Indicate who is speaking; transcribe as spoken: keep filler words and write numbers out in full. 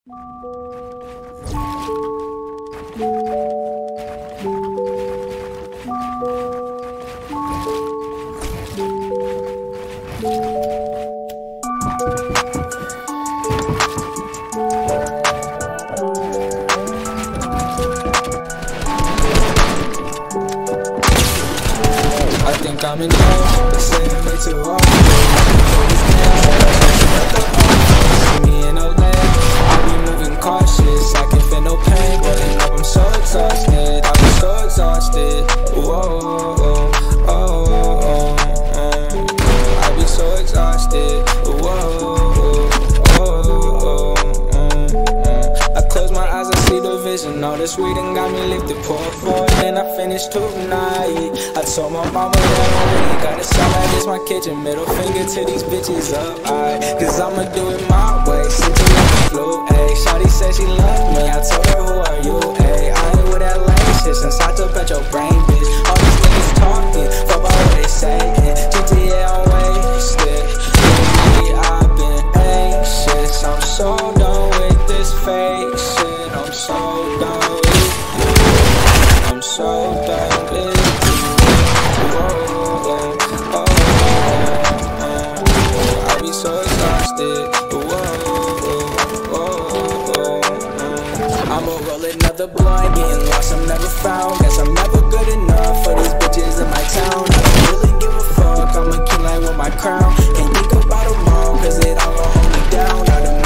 Speaker 1: I think I'm in love, they say I'm way too hard. See me in L A, I be moving cautious. I can feel no pain, but up I'm so exhausted. I've been so exhausted. Whoa, oh, oh, oh, oh. I be so exhausted. Whoa, oh, oh, oh, oh. I close my eyes, I see the vision. All this reading got me lifted, pour forward, and I finished tonight. I told my mama that I really gotta sound like this my kitchen. Middle finger to these bitches up, aight. Cause I'ma do it my way, sitting like a flu, ayy. Shawty said she loved me, I told her who are you, ayy. I ain't with that lame shit since I took out your brain, bitch. All these niggas talking, fuck about what they saying. G T A on wasted, lately I've been anxious. I'm so done with this fake shit, I'm so done with you. I'm so done with you. I'ma roll another blunt, getting lost, I'm never found. Guess I'm never good enough for these bitches in my town. I don't really give a fuck, I'm a king like with my crown. Can't think about tomorrow, cause it all gon' hold me down. Now the